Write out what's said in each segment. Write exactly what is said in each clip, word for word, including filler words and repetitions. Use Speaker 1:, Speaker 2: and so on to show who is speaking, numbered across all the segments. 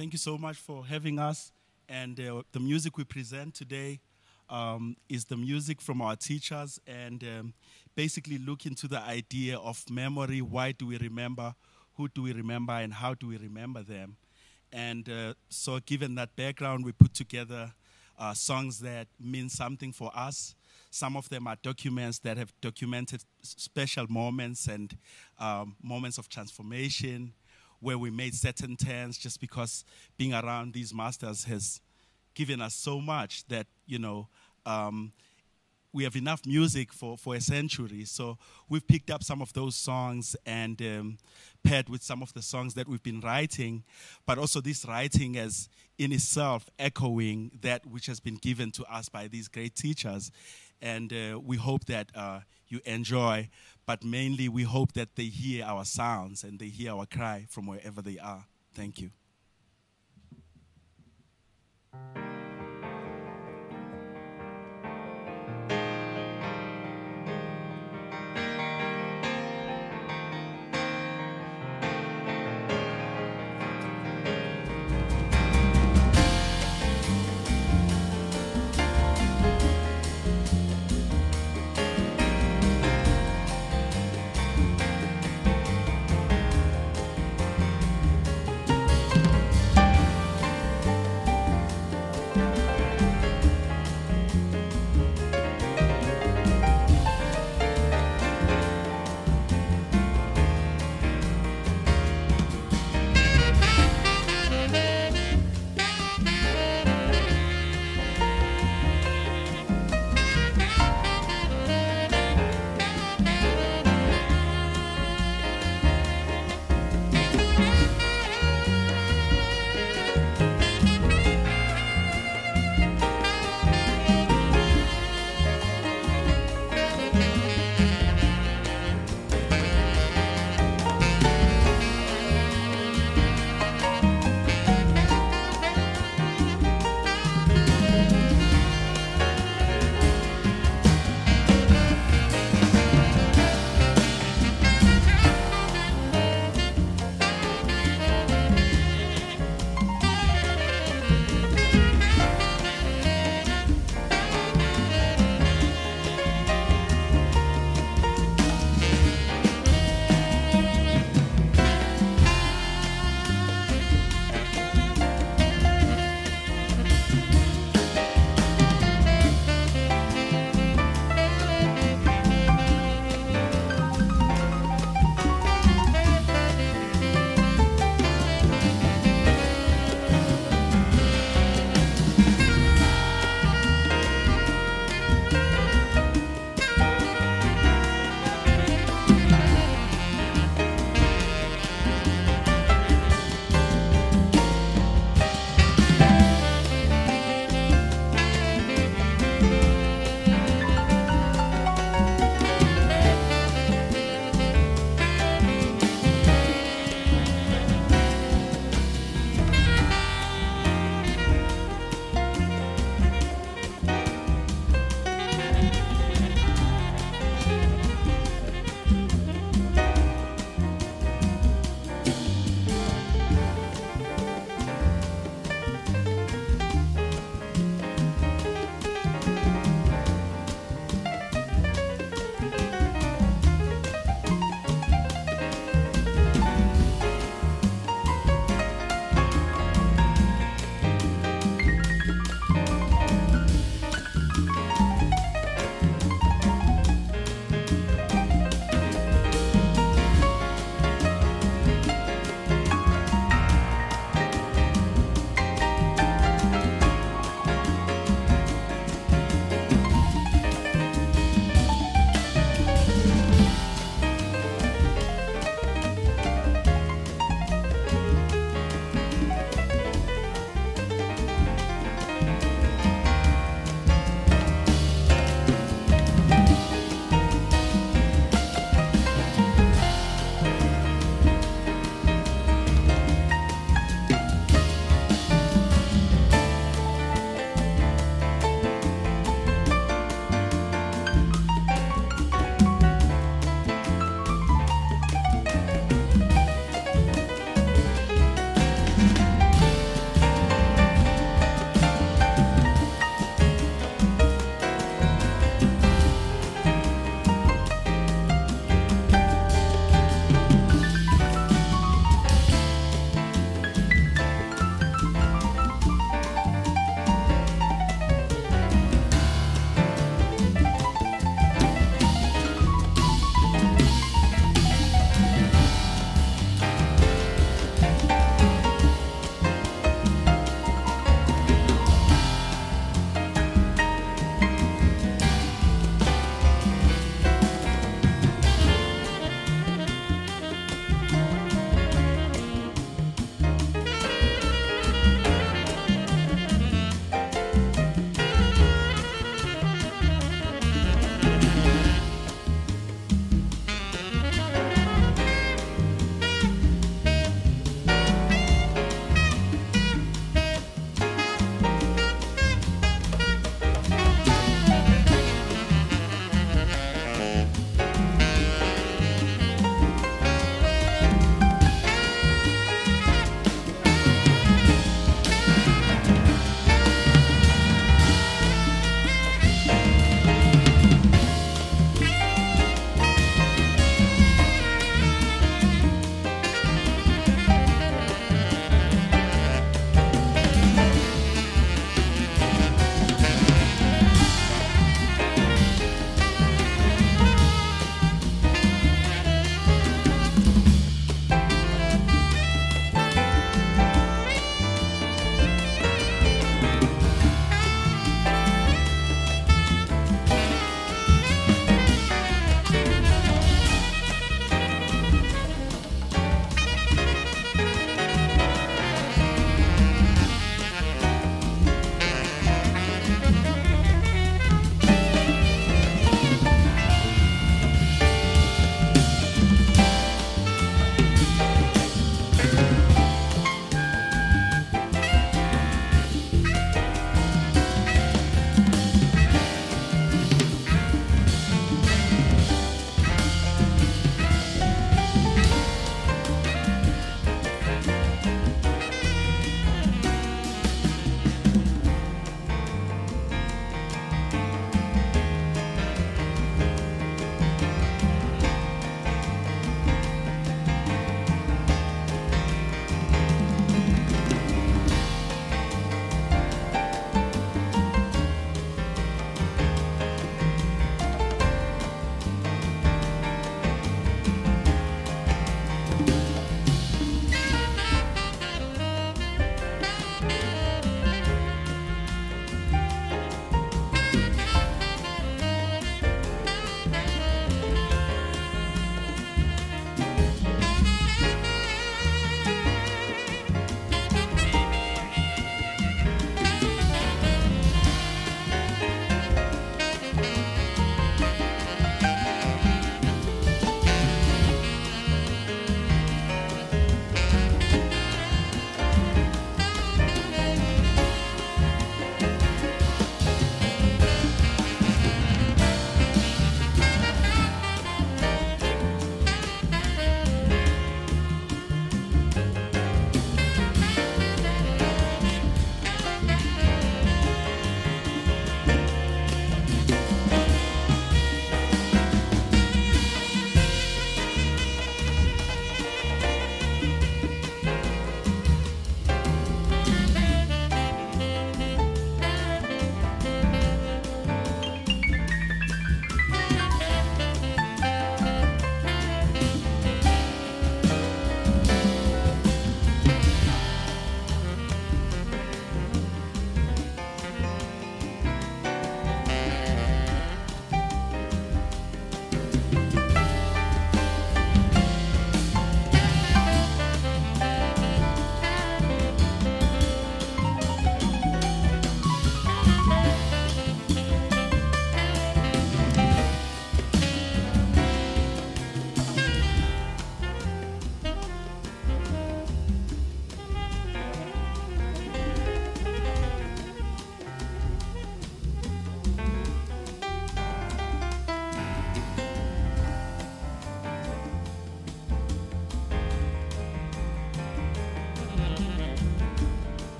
Speaker 1: Thank you so much for having us. And uh, the music we present today um, is the music from our teachers, and um, basically look into the idea of memory. Why do we remember? Who do we remember? And how do we remember them? And uh, so given that background, we put together uh, songs that mean something for us. Some of them are documents that have documented special moments and um, moments of transformation where we made certain turns, just because being around these masters has given us so much that, you know, um, we have enough music for, for a century. So we've picked up some of those songs and um, paired with some of the songs that we've been writing, but also this writing as in itself echoing that which has been given to us by these great teachers. And uh, we hope that uh, you enjoy, but mainly we hope that they hear our sounds and they hear our cry from wherever they are. Thank you.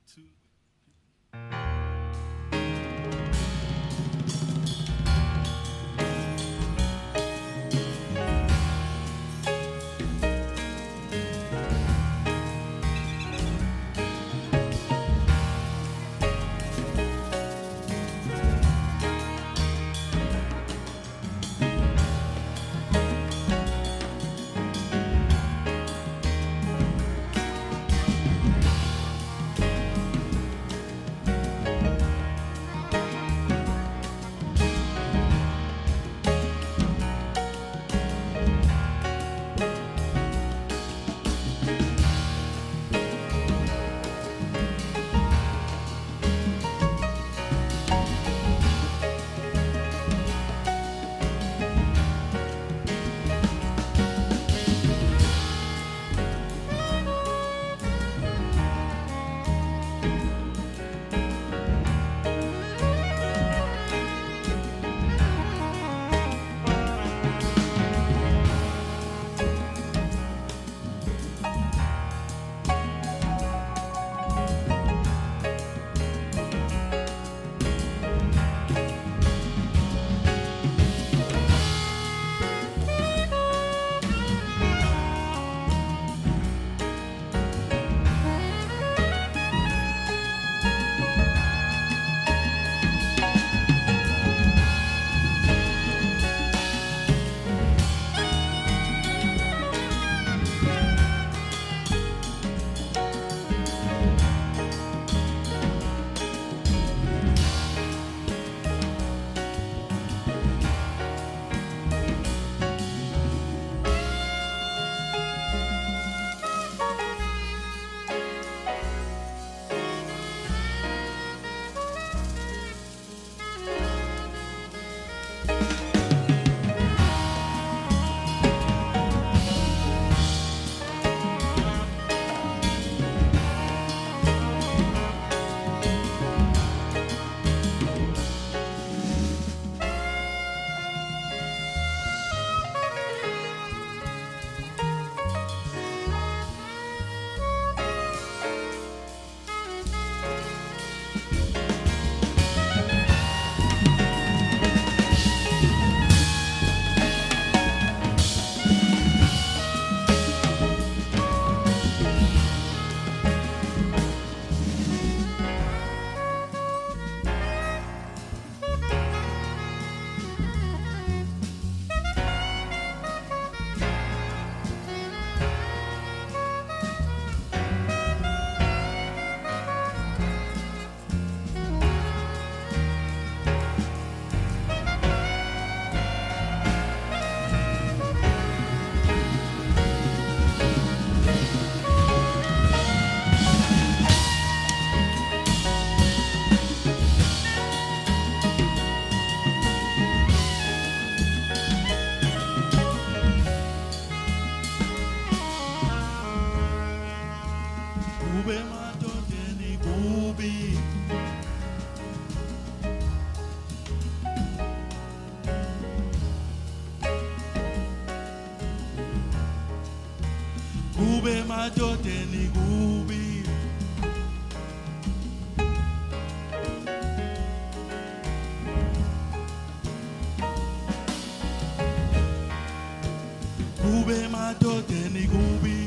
Speaker 1: two. Kube madodeni kubi Kube madodeni kubi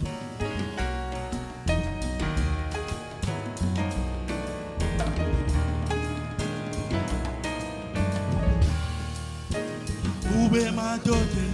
Speaker 1: Kube madodeni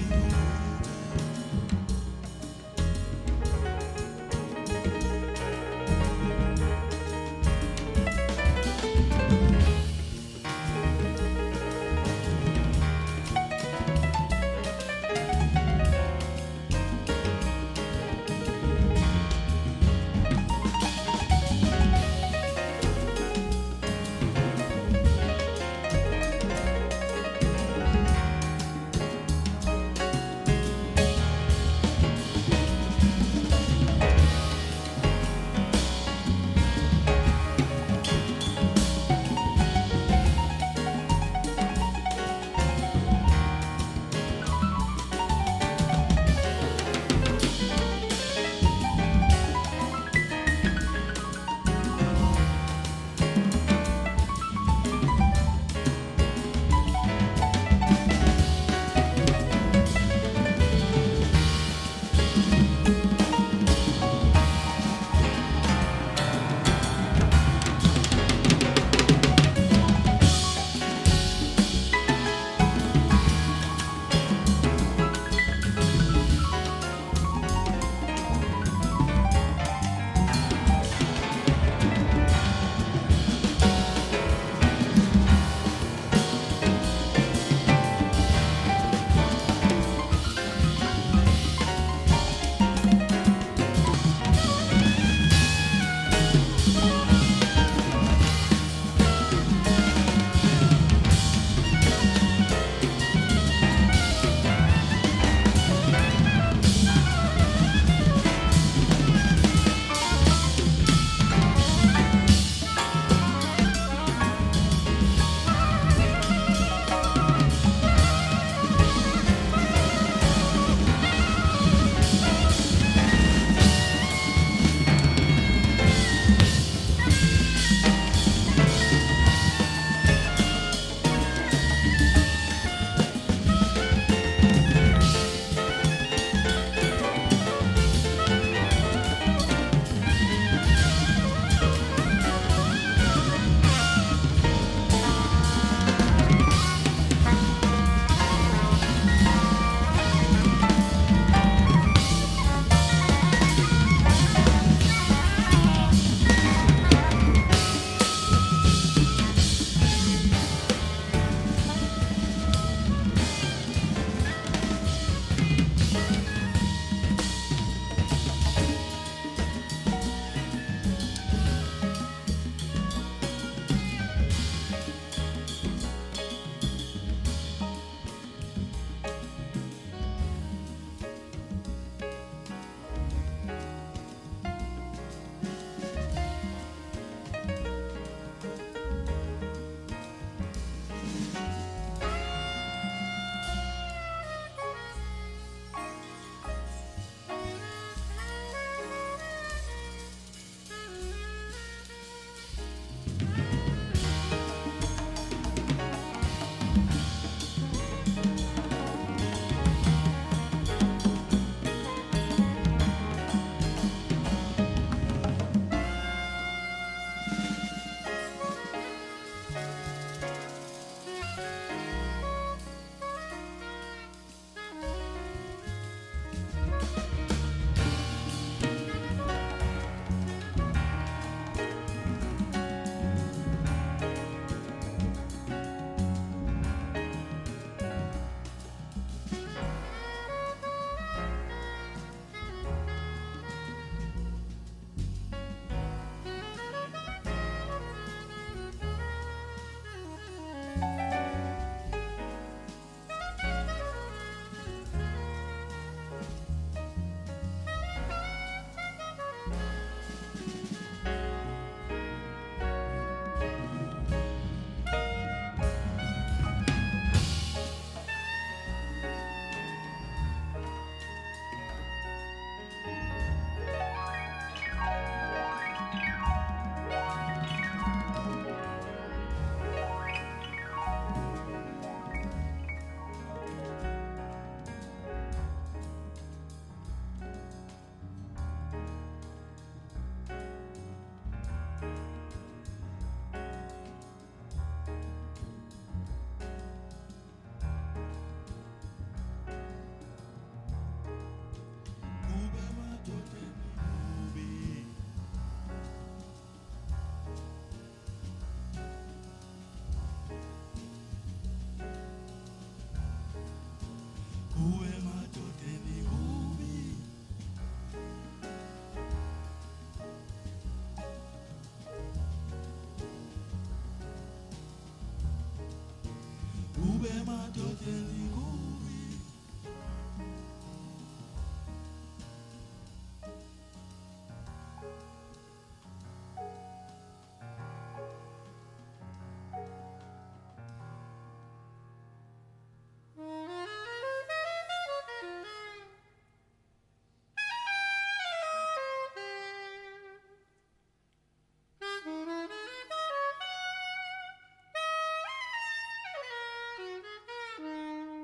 Speaker 2: Thank you.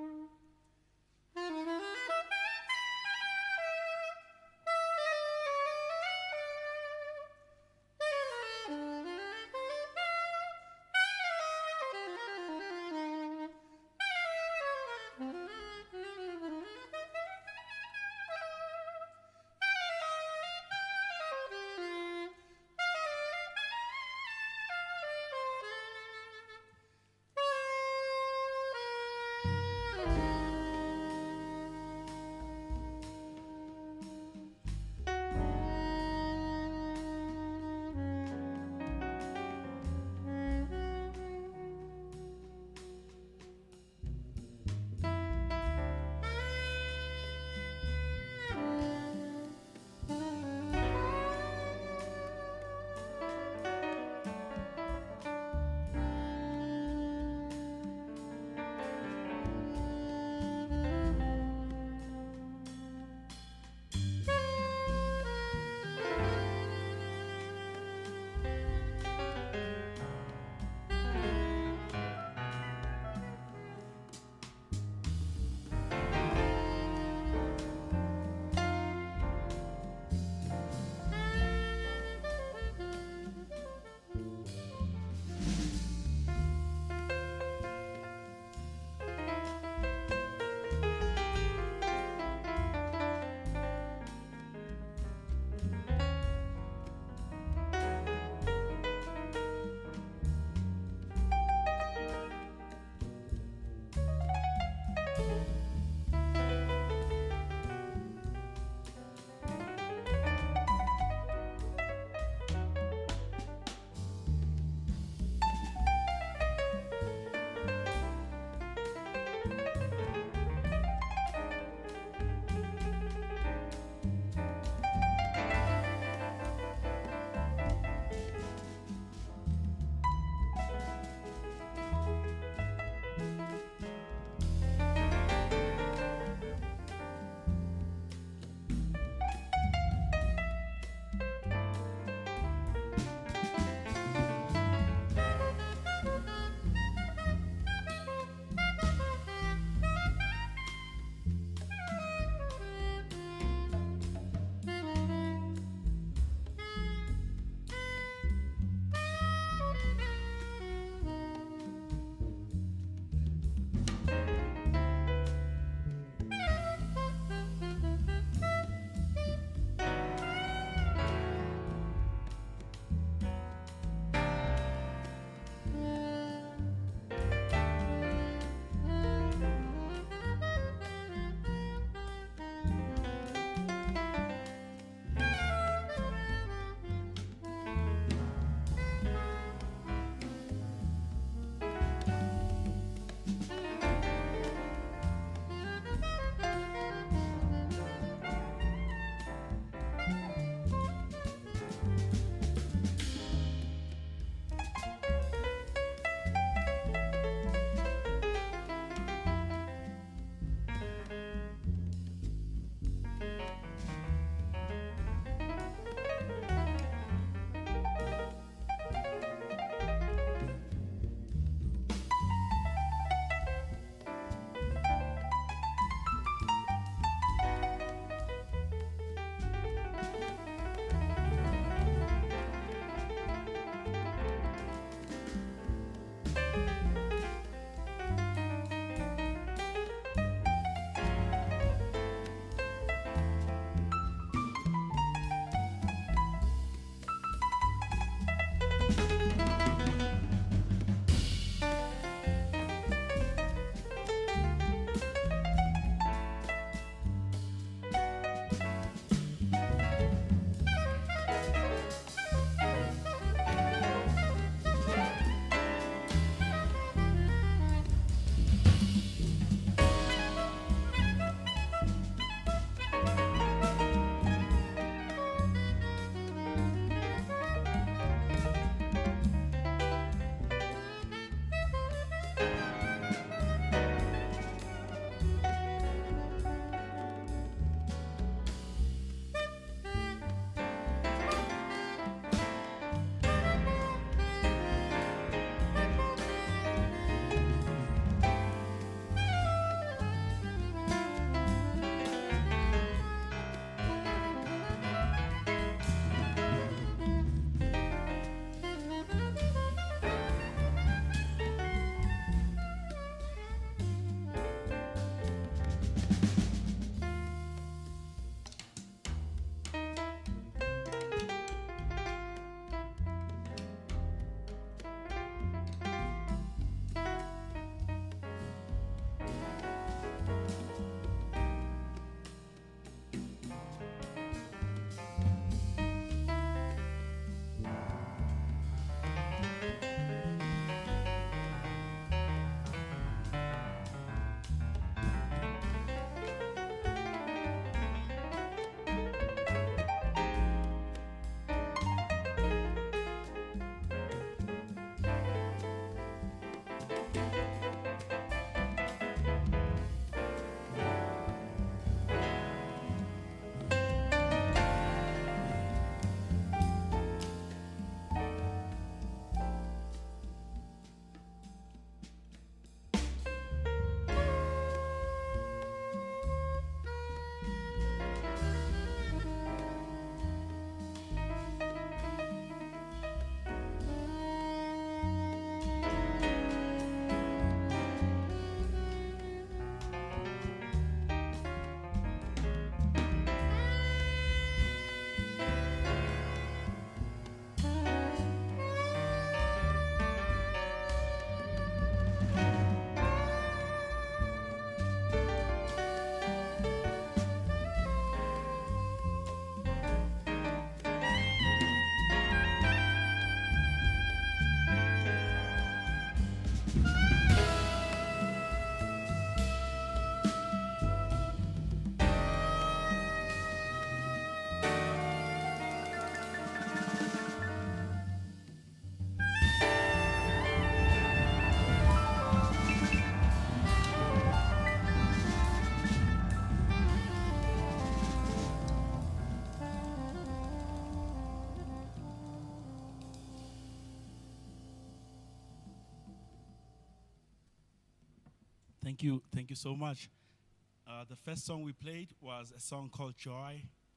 Speaker 1: Thank you, thank you so much. Uh, the first song we played was a song called Joy.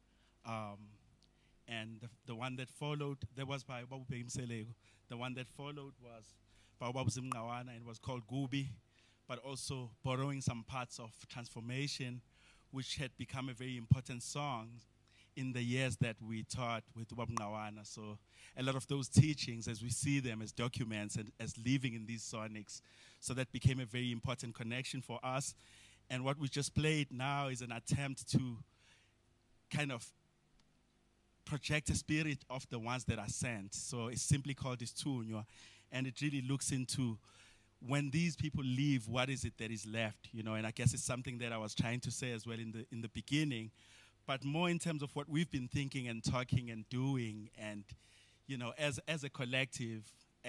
Speaker 1: Um, and the, the one that followed, that was by Bheki Mseleku. The one that followed was by Zim Ngqawana, and it was called Gubi, but also borrowing some parts of Transformation, which had become a very important song in the years that we taught with Zim Ngqawana. So a lot of those teachings, as we see them as documents and as living in these sonics, so that became a very important connection for us. And what we just played now is an attempt to kind of project a spirit of the ones that are sent. So it's simply called Istunywa, and it really looks into when these people leave, what is it that is left, you know? And I guess it's something that I was trying to say as well in the in the beginning, but more in terms of what we've been thinking and talking and doing, and you know, as as a collective,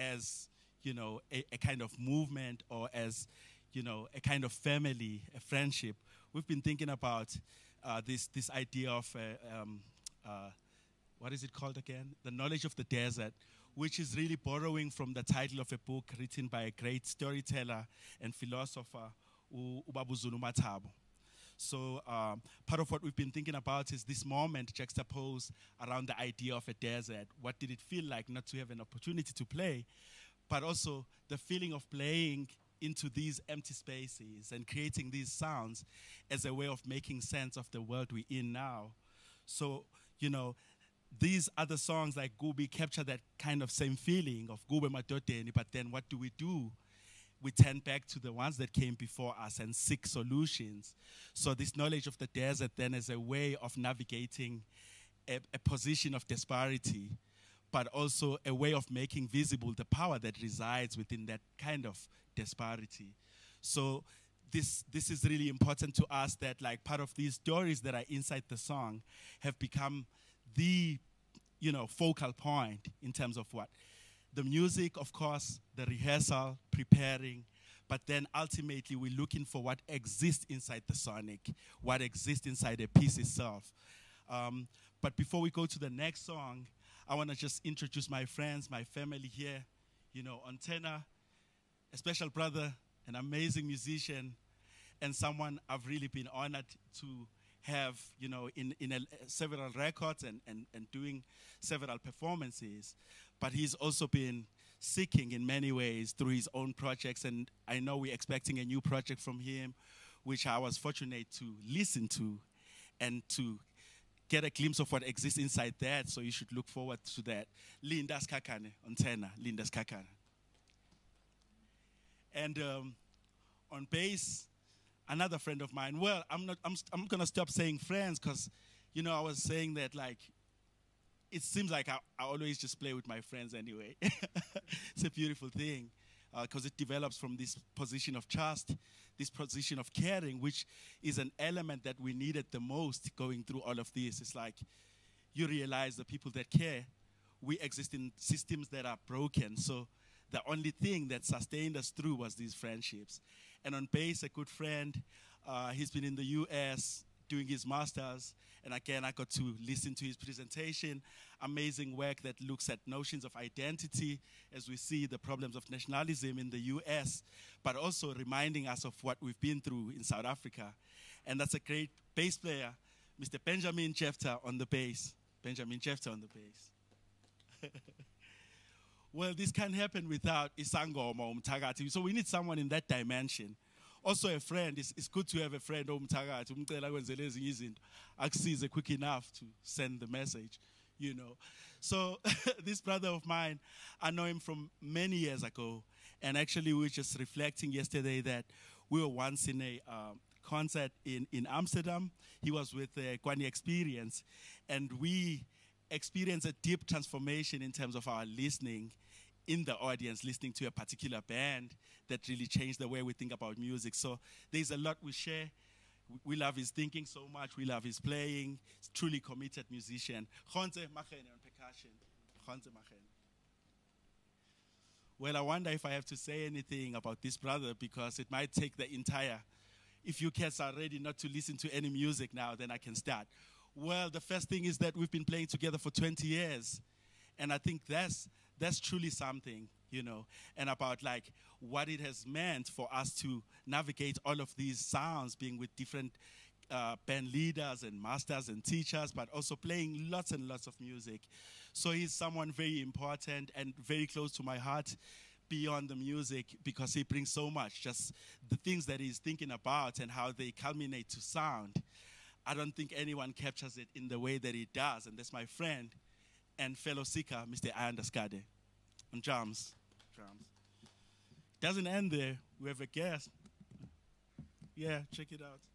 Speaker 1: as you know, a, a kind of movement, or as you know, a kind of family, a friendship. We've been thinking about uh, this this idea of uh, um, uh, what is it called again? The knowledge of the desert, which is really borrowing from the title of a book written by a great storyteller and philosopher, Nduduzo Makhathini. So um, part of what we've been thinking about is this moment juxtaposed around the idea of a desert. What did it feel like not to have an opportunity to play, but also the feeling of playing into these empty spaces and creating these sounds as a way of making sense of the world we're in now. So, you know, these other songs like Gubi capture that kind of same feeling of Gube Madodeni, but then what do we do? We turn back to the ones that came before us and seek solutions. So this knowledge of the desert then is a way of navigating a, a position of disparity, but also a way of making visible the power that resides within that kind of disparity. So this, this is really important to us, that like part of these stories that are inside the song have become the, you know, focal point in terms of what? The music, of course, the rehearsal, preparing, but then ultimately we're looking for what exists inside the sonic, what exists inside a piece itself. Um, but before we go to the next song, I want to just introduce my friends, my family here. You know, on tenor, a special brother, an amazing musician, and someone I've really been honored to have, you know, in, in a, several records and, and, and doing several performances. But he's also been seeking in many ways through his own projects, and I know we're expecting a new project from him, which I was fortunate to listen to and to get a glimpse of what exists inside that, so you should look forward to that. Linda Skakane on tenor, Linda Skakane. And um, on bass, another friend of mine. Well, I'm not. I'm. I'm gonna stop saying friends, because, you know, I was saying that like, it seems like I, I always just play with my friends anyway. It's a beautiful thing, because uh, it develops from this position of trust, this position of caring, which is an element that we needed the most going through all of this. It's like you realize the people that care, we exist in systems that are broken. So the only thing that sustained us through was these friendships. And on bass, a good friend, uh, he's been in the U S doing his master's, and again, I got to listen to his presentation. Amazing work that looks at notions of identity as we see the problems of nationalism in the U S, but also reminding us of what we've been through in South Africa. And that's a great bass player, Mister Benjamin Jefter on the bass. Benjamin Jefter on the bass. Well, this can't happen without Isangoma Umthakathi. So we need someone in that dimension. Also a friend. It's, it's good to have a friend Umthakathi. Umcela kwenzele ezinye izinto akusize quick enough to send the message, you know. So this brother of mine, I know him from many years ago, and actually we were just reflecting yesterday that we were once in a um, concert in, in Amsterdam. He was with the Kwani Experience, and we experience a deep transformation in terms of our listening in the audience, listening to a particular band that really changed the way we think about music. So there's a lot we share. We love his thinking so much. We love his playing. He's a truly committed musician. Khonze Makhene on percussion. Khonze Makhene. Well, I wonder if I have to say anything about this brother, because it might take the entire, if you cats are ready not to listen to any music now, then I can start. Well, the first thing is that we've been playing together for twenty years. And I think that's, that's truly something. you know, and about like what it has meant for us to navigate all of these sounds, being with different uh, band leaders and masters and teachers, but also playing lots and lots of music. So he's someone very important and very close to my heart beyond the music, because he brings so much, just the things that he's thinking about and how they culminate to sound. I don't think anyone captures it in the way that he does, and that's my friend and fellow seeker, Mister Skade, on drums. drums. Doesn't end there. We have a guest. Yeah, check it out.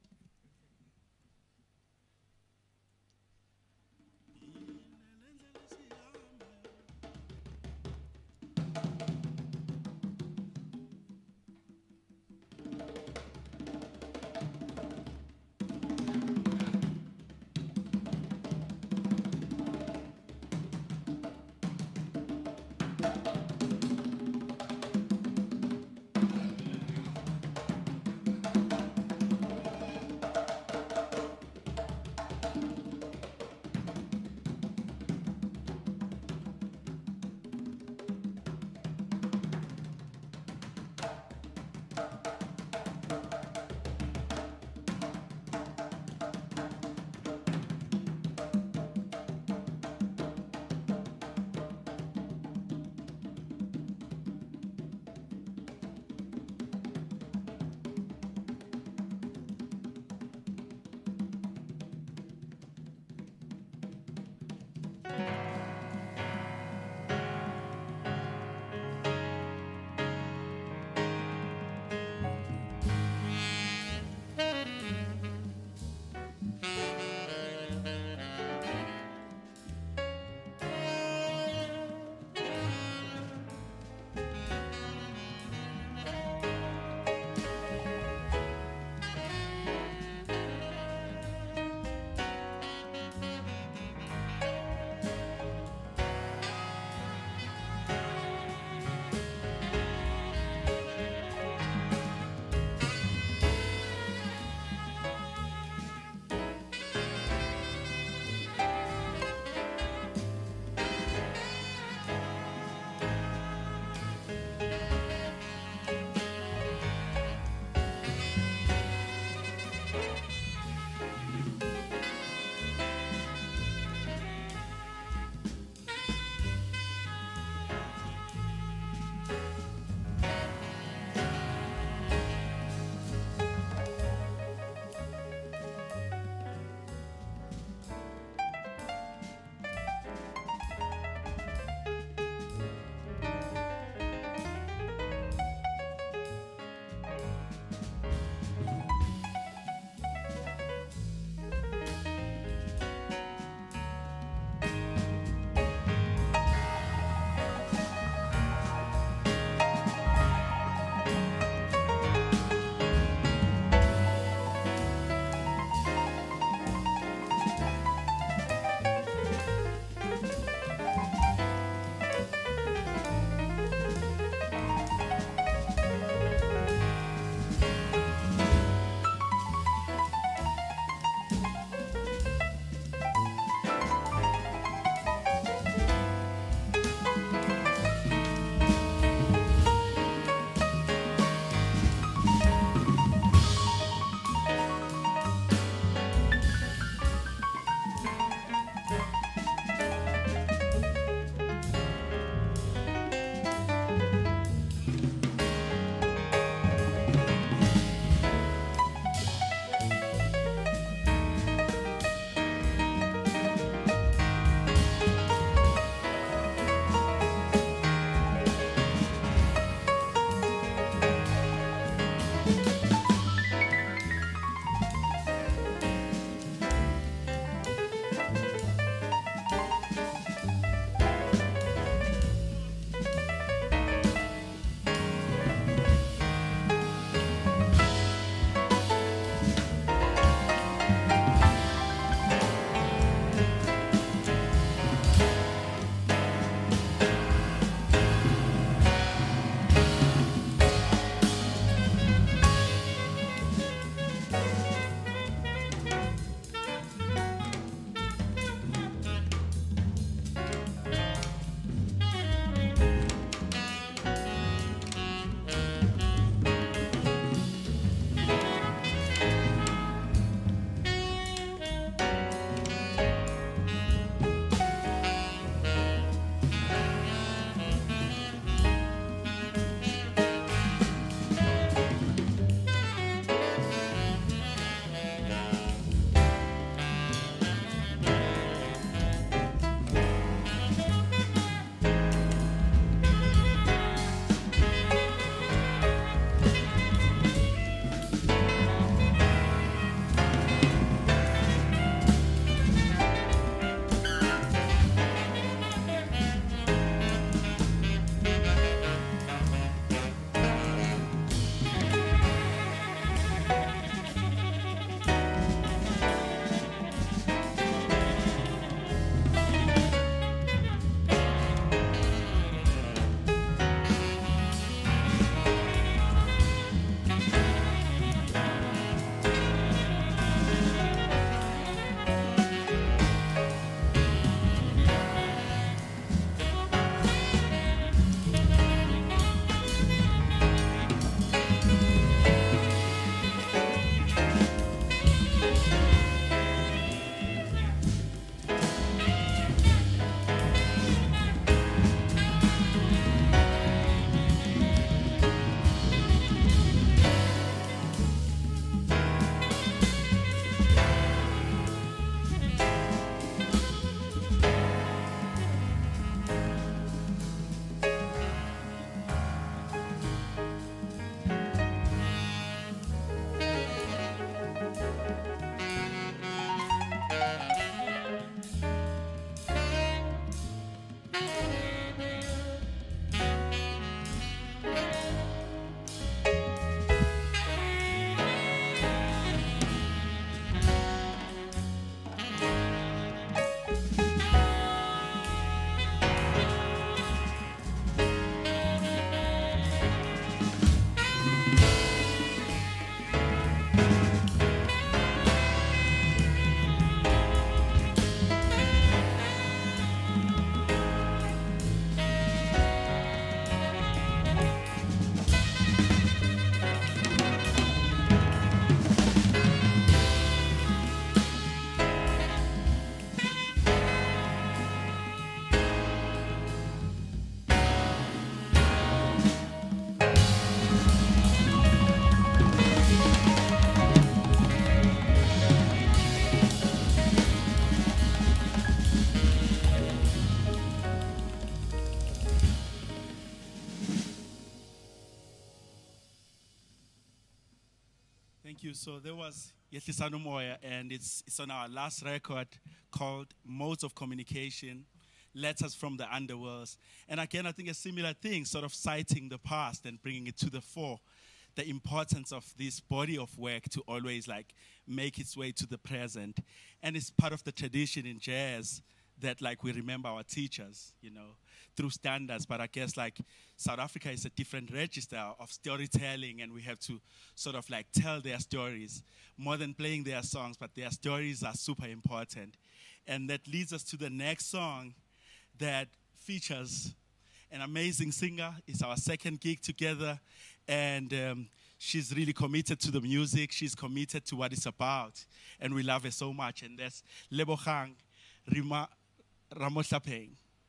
Speaker 1: you. So there was Yetlisano Moya, and it's, it's on our last record called Modes of Communication, Letters from the Underworld. And again, I think a similar thing, sort of citing the past and bringing it to the fore, the importance of this body of work to always like make its way to the present. And it's part of the tradition in jazz that like we remember our teachers, you know, through standards. But I guess like South Africa is a different register of storytelling, and we have to sort of like tell their stories more than playing their songs, but their stories are super important. And that leads us to the next song that features an amazing singer. It's our second gig together, and um, she's really committed to the music. She's committed to what it's about, and we love her so much. And that's Lebogang Rima Ramohlapeng.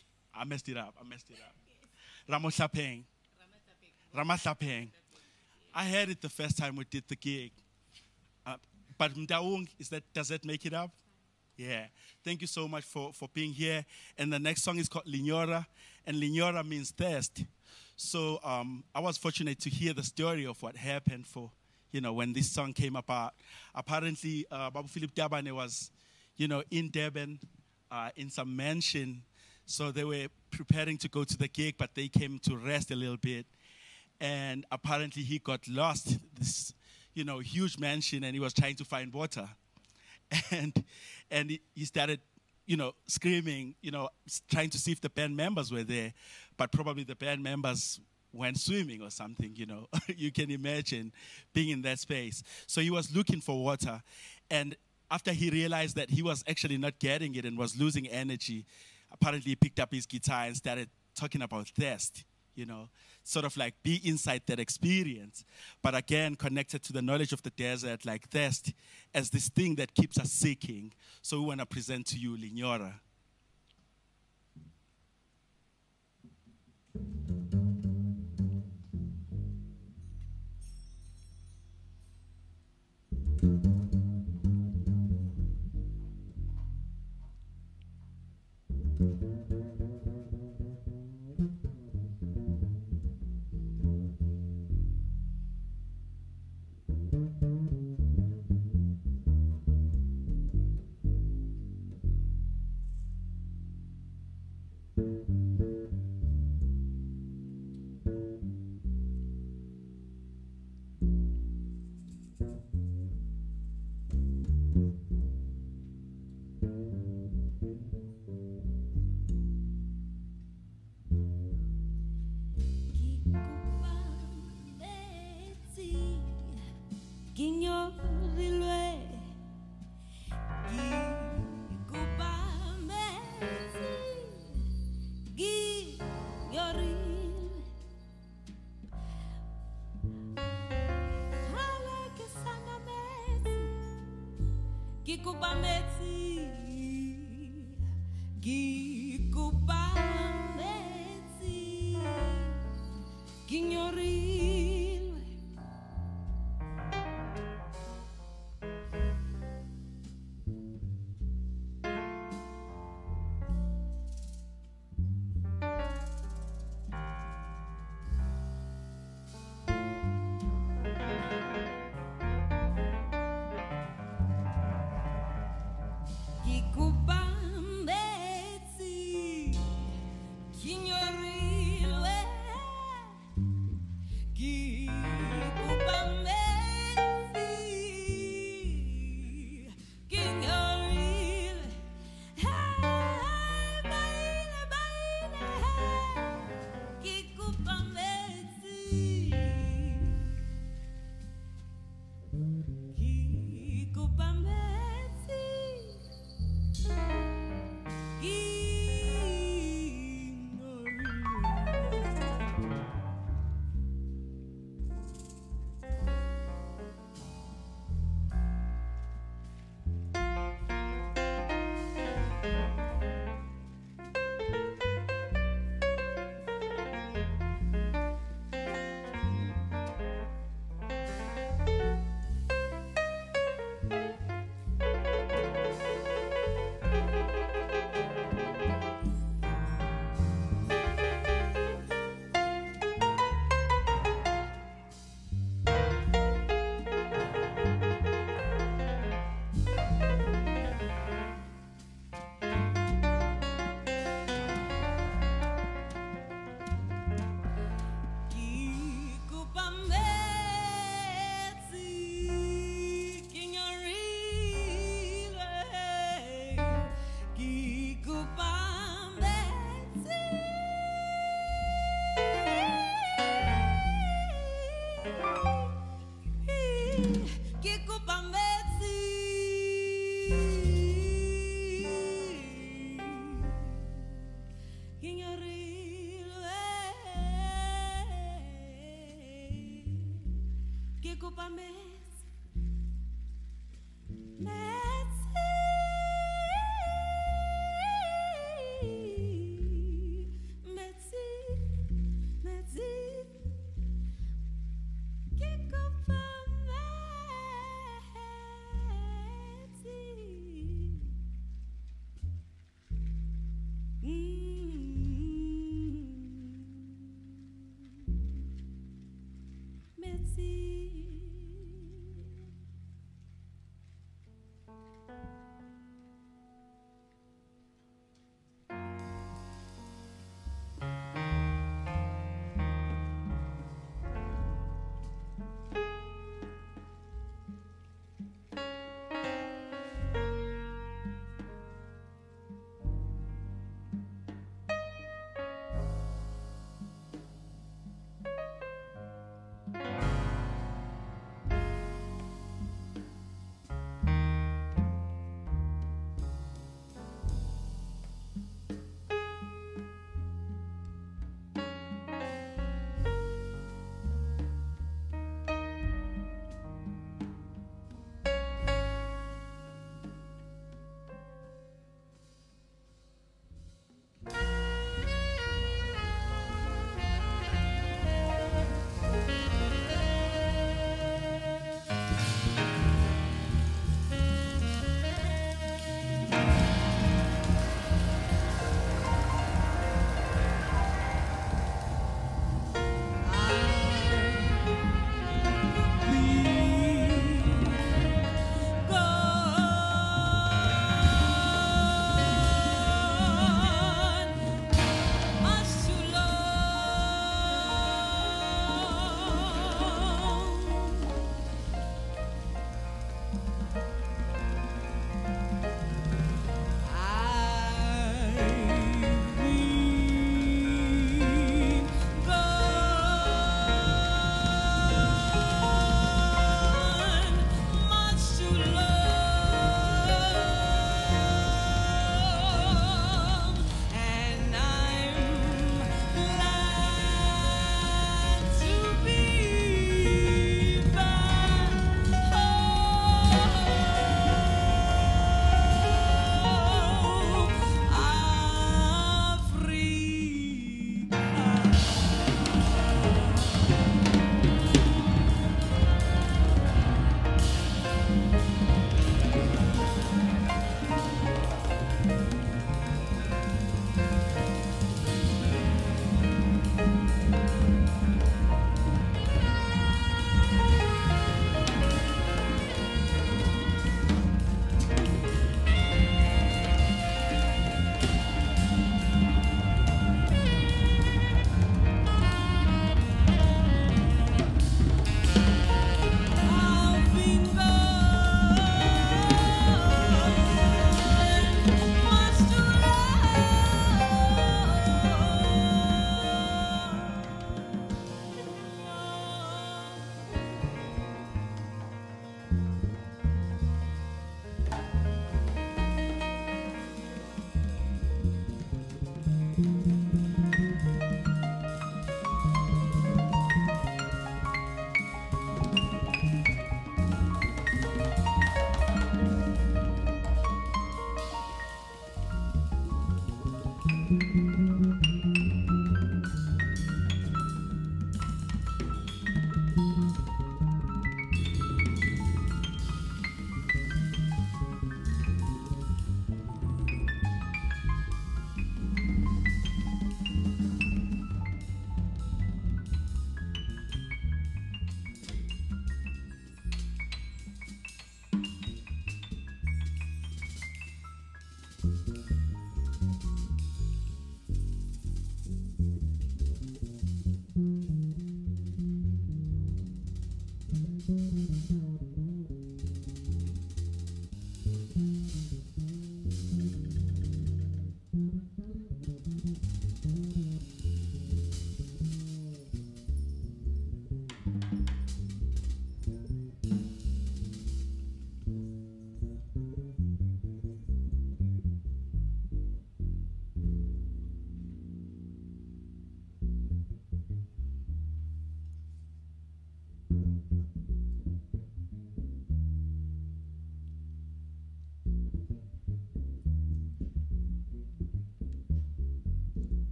Speaker 1: I messed it up. I messed it up. Ramohlapeng. Ramahlapeng. I heard it the first time we did the gig. Uh, but Mdaung, is that, does that make it up? Yeah. Thank you so much for, for being here. And the next song is called Linyora, and Linyora means thirst. So um, I was fortunate to hear the story of what happened for, you know, when this song came about. Apparently, uh, Babu Philip Dabane was, you know, in Durban, uh, in some mansion. So they were preparing to go to the gig, but they came to rest a little bit. And apparently he got lost, this, you know, huge mansion, and he was trying to find water. And and he started, you know, screaming, you know, trying to see if the band members were there. But probably the band members went swimming or something, you know. You can imagine being in that space. So he was looking for water. And after he realized that he was actually not getting it and was losing energy, apparently he picked up his guitar and started talking about thirst, you know, sort of like be inside that experience. But again, connected to the knowledge of the desert, like thirst as this thing that keeps us seeking. So we want to present to you Linyora.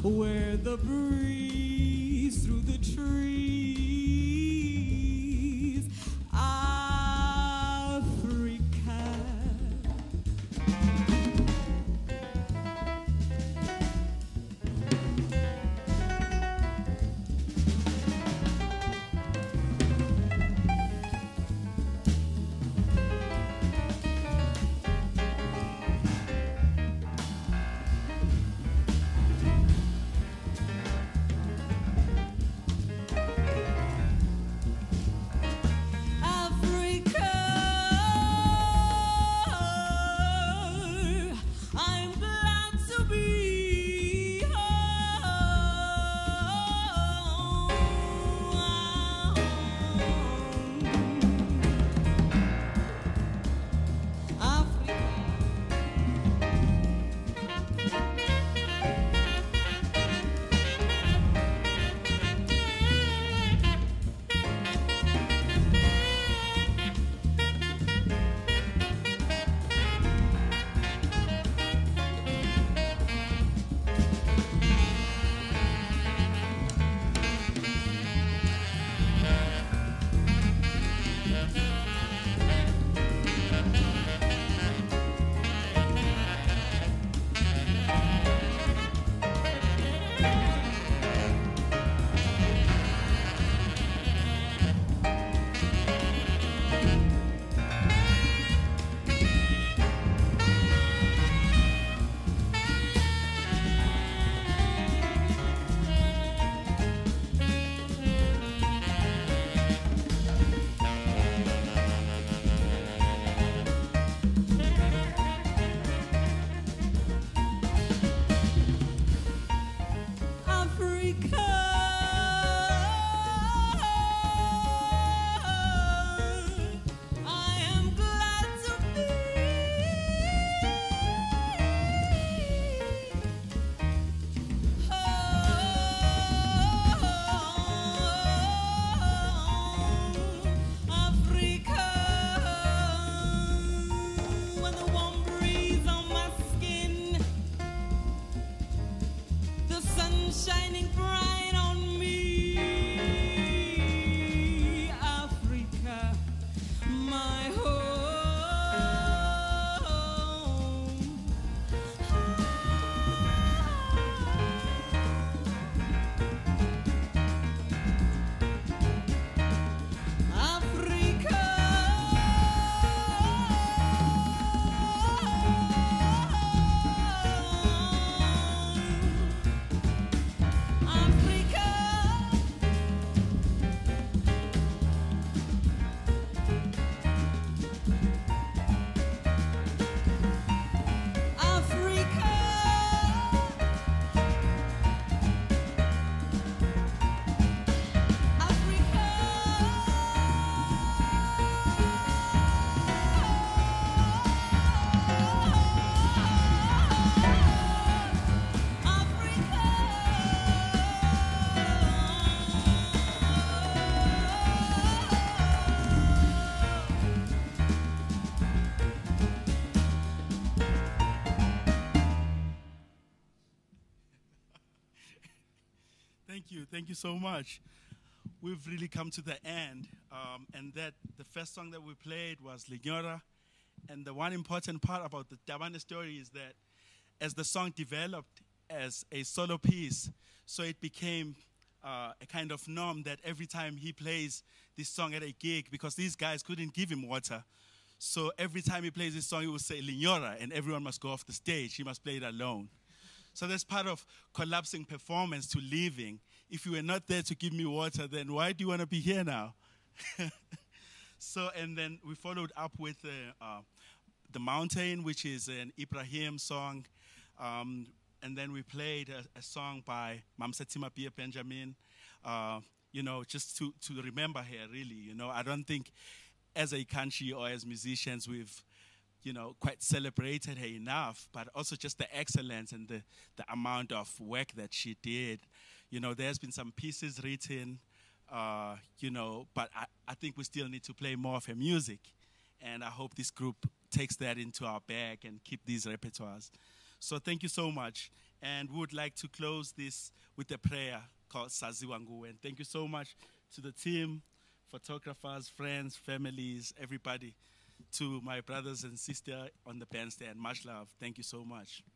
Speaker 2: where the breeze through the trees, Africa. Shining bright on me, Africa, my home. Africa.
Speaker 1: Thank you, thank you so much. We've really come to the end, um, and that the first song that we played was Lenyora. And the one important part about the Tabane story is that as the song developed as a solo piece, so it became uh, a kind of norm that every time he plays this song at a gig, because these guys couldn't give him water, so every time he plays this song, he will say Lenyora, and everyone must go off the stage. He must play it alone. So that's part of collapsing performance to leaving. If you were not there to give me water, then why do you want to be here now? So, and then we followed up with uh, uh, The Mountain, which is an Ibrahim song. Um, and then we played a, a song by Mamsatima Pierre Benjamin, uh, you know, just to, to remember her, really. You know, I don't think as a country or as musicians we've, you know, quite celebrated her enough, but also just the excellence and the, the amount of work that she did. You know, there's been some pieces written, uh, you know, but I, I think we still need to play more of her music. And I hope this group takes that into our bag and keep these repertoires. So thank you so much. And we would like to close this with a prayer called Saziwa Nguwe. And thank you so much to the team, photographers, friends, families, everybody. To my brothers and sisters on the bandstand, much love. Thank you so much.